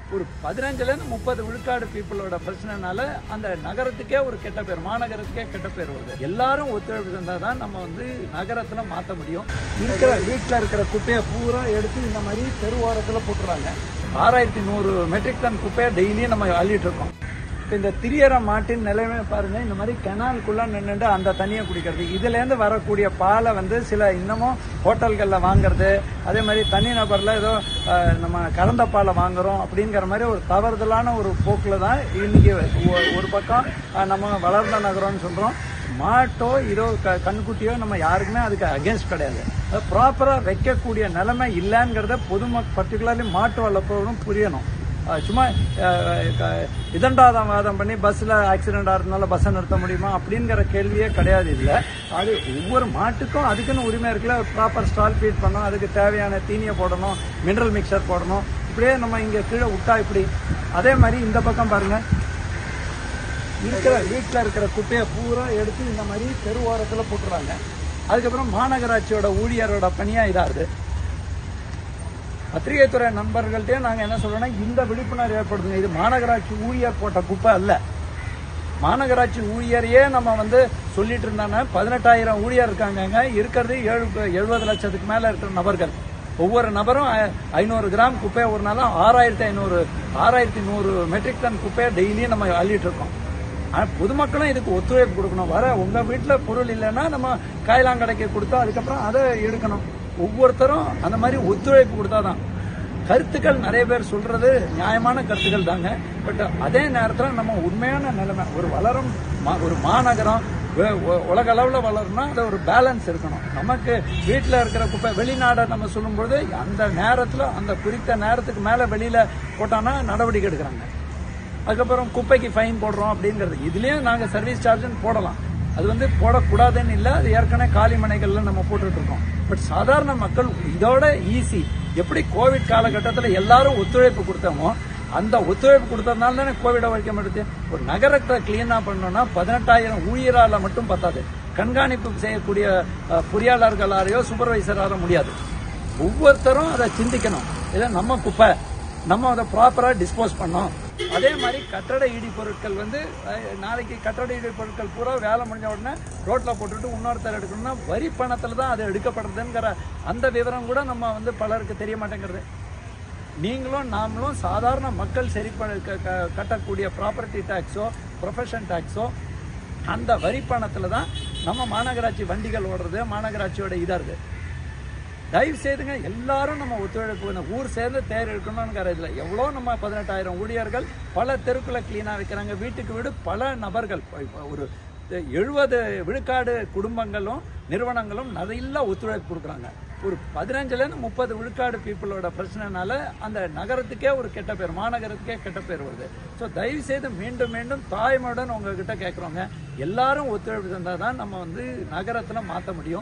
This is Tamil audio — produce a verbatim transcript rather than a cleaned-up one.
ஒரு பதினஞ்சுலேருந்து முப்பது விழுக்காடு பீப்புளோட பிரச்சனைனால அந்த நகரத்துக்கே ஒரு கெட்ட பேர், மாநகரத்துக்கே கெட்ட பேர் வருது. எல்லாரும் ஒத்துழைப்பு தந்தால் தான் நம்ம வந்து நகரத்தில் மாற்ற முடியும். இருக்கிற வீட்டில் இருக்கிற குப்பையை பூரா எடுத்து இந்த மாதிரி தெருவோரத்தில் போட்டுறாங்க. ஆறாயிரத்தி நூறு மெட்ரிக் டன் குப்பையை டெய்லியும் நம்ம அள்ளிட்டு இருக்கோம். இப்போ இந்த திரியற மாட்டின் நிலைமை பாருங்க, இந்த மாதிரி கெனாலுக்குள்ள நின்றுட்டு அந்த தண்ணியை குடிக்கிறது. இதுலேருந்து வரக்கூடிய பாலை வந்து சில இன்னமும் ஹோட்டல்களில் வாங்குறது, அதே மாதிரி தனி நபரில் ஏதோ நம்ம கறந்த பாலை வாங்குறோம் அப்படிங்கிற மாதிரி ஒரு தவறுதலான ஒரு போக்கில் தான் இன்னைக்கு ஒரு பக்கம் நம்ம வளர்ந்த நகரம்னு சொல்கிறோம். மாட்டோ இதோ க கண்குட்டியோ நம்ம யாருக்குமே அதுக்கு அகேன்ஸ்ட் கிடையாது. அது ப்ராப்பராக வைக்கக்கூடிய நிலைமை இல்லைங்கிறத பொதுமக்கள் பர்டிகுலர்லி மாட்டு வளர்ப்பவரும் புரியணும். சும்மா இதண்டாதவாதம் பண்ணி பஸ்ஸில் ஆக்சிடென்ட் ஆகிறதுனால பஸ்ஸை நிறுத்த முடியுமா அப்படிங்கிற கேள்வியே கிடையாது. இல்லை, அது ஒவ்வொரு மாட்டுக்கும் அதுக்குன்னு உரிமை இருக்குல்ல. ப்ராப்பர் ஸ்டால் ஃபீட் பண்ணணும், அதுக்கு தேவையான தீனியை போடணும், மினரல் மிக்சர் போடணும். இப்படியே நம்ம இங்கே கீழே விட்டா இப்படி. அதே மாதிரி இந்த பக்கம் பாருங்க, இருக்கிற வீட்டில் இருக்கிற குப்பையை பூரா எடுத்து இந்த மாதிரி தெருவோரத்தில் போட்டுறாங்க. அதுக்கப்புறம் மாநகராட்சியோட ஊழியரோட பணியாக இதாகுது. பத்திரிகை துறை நண்பர்கள்ட்டே நாங்கள் என்ன சொல்றோம்னா, இந்த விழிப்புணர்வு ஏற்படுத்துங்க. இது மாநகராட்சி ஊழியர் போட்ட குப்பை அல்ல. மாநகராட்சி ஊழியரையே நம்ம வந்து சொல்லிட்டு இருந்தாங்க. பதினெட்டாயிரம் ஊழியர் இருக்காங்க. இருக்கிறது ஏழு எழுபது லட்சத்துக்கு மேல இருக்கிற நபர்கள். ஒவ்வொரு நபரும் ஐநூறு கிராம் குப்பையை ஒரு நாள் ஆறாயிரத்தி ஐநூறு ஆறாயிரத்தி நூறு மெட்ரிக் டன் குப்பையை டெய்லியும் நம்ம அள்ளிட்டு இருக்கோம். ஆனால் பொதுமக்களும் இதுக்கு ஒத்துழைப்பு கொடுக்கணும். வர உங்க வீட்டில் பொருள் இல்லைன்னா நம்ம காயலாங்கடைக்கு கொடுத்தா அதுக்கப்புறம் அதை எடுக்கணும். ஒவ்வொருத்தரும் அந்த மாதிரி ஒத்துழைப்பு கொடுத்தாதான். கருத்துக்கள் நிறைய பேர் சொல்றது நியாயமான கருத்துக்கள் தாங்க. பட் அதே நேரத்தில் நம்ம உண்மையான நிலைமை ஒரு வளரும் ஒரு மாநகரம் உலக அளவில் வளரணும்னா அது ஒரு பேலன்ஸ் இருக்கணும். நமக்கு வீட்டில் இருக்கிற குப்பை வெளிநாடை நம்ம சொல்லும்போது அந்த நேரத்தில் அந்த குறித்த நேரத்துக்கு மேலே வெளியில போட்டோன்னா நடவடிக்கை எடுக்கிறாங்க. அதுக்கப்புறம் குப்பைக்கு ஃபைன் போடுறோம் அப்படிங்கிறது. இதுலயும் நாங்கள் சர்வீஸ் சார்ஜ்னு போடலாம். அது வந்து போடக்கூடாதுன்னு இல்லை, அது ஏற்கனவே காலிமனைகள்ல நம்ம போட்டுட்டு இருக்கோம். பட் சாதாரண மக்கள் இதோட ஈஸி. எப்படி கோவிட் காலகட்டத்தில் எல்லாரும் ஒத்துழைப்பு கொடுத்தோமோ அந்த ஒத்துழைப்பு கொடுத்ததுனால தானே கோவிட ஒழிக்க முடியுது. ஒரு நகரத்தை கிளீனா பண்ணோம்னா பதினெட்டாயிரம் ஊழியரால மட்டும் பத்தாது. கண்காணிப்பு செய்யக்கூடிய பொறியாளர்களாலேயோ சூப்பர்வைசரால முடியாது. ஒவ்வொருத்தரும் அதை சிந்திக்கணும். இதை நம்ம குப்பை நம்ம அதை ப்ராப்பரா டிஸ்போஸ் பண்ணோம். அதே மாதிரி கட்டட இடி பொருட்கள் வந்து நாளைக்கு கட்டட இடி பொருட்கள் பூரா வேலை முடிஞ்ச உடனே ரோட்ல போட்டுட்டு இன்னொருத்தர் எடுக்கணும்னா வரி பணத்துல தான் அது எடுக்கப்படுறதுங்கிற அந்த விவரம் கூட நம்ம வந்து பலருக்கு தெரிய மாட்டேங்கிறது. நீங்களும் நாமளும் சாதாரண மக்கள் சரி கட்டக்கூடிய ப்ராப்பர்ட்டி டாக்ஸோ ப்ரொஃபஷன் டாக்ஸோ அந்த வரி பணத்துல தான் நம்ம மாநகராட்சி வண்டிகள் ஓடுறது, மாநகராட்சியோட இதா இருக்கு. தயவு செய்துங்க எல்லாரும் நம்ம ஒத்துழைப்பு ஊர் சேர்ந்து தேர் இருக்கணும்னு இல்லை. எவ்வளோ நம்ம பதினெட்டாயிரம் ஊழியர்கள் பல தெருக்களை கிளீனா வைக்கிறாங்க. வீட்டுக்கு வீடு பல நபர்கள் ஒரு எழுபது விழுக்காடு குடும்பங்களும் நிறுவனங்களும் நிறைய ஒத்துழைப்பு கொடுக்குறாங்க. ஒரு பதினஞ்சுலேருந்து முப்பது விழுக்காடு பீப்புளோட பிரச்சனைனால அந்த நகரத்துக்கே ஒரு கெட்ட பேர், மாநகரத்துக்கே கெட்ட பேர் வருது. ஸோ தயவு செய்து மீண்டும் மீண்டும் தாய்மையுடன் உங்ககிட்ட கேட்குறோங்க, எல்லாரும் ஒத்துழைப்பு தந்தால் தான் நம்ம வந்து நகரத்தில் மாற்ற முடியும்.